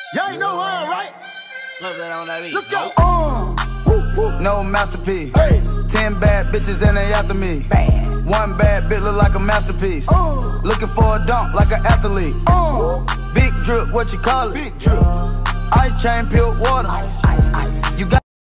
Y'all ain't know why, right? What's that on that beat? Let's go. No masterpiece. Hey. 10 bad bitches and they after me. Bad. One bad bitch look like a masterpiece. Looking for a dunk like an athlete. Big drip, what you call it? Big drip. Ice chain, peeled water. Ice, ice, ice. You got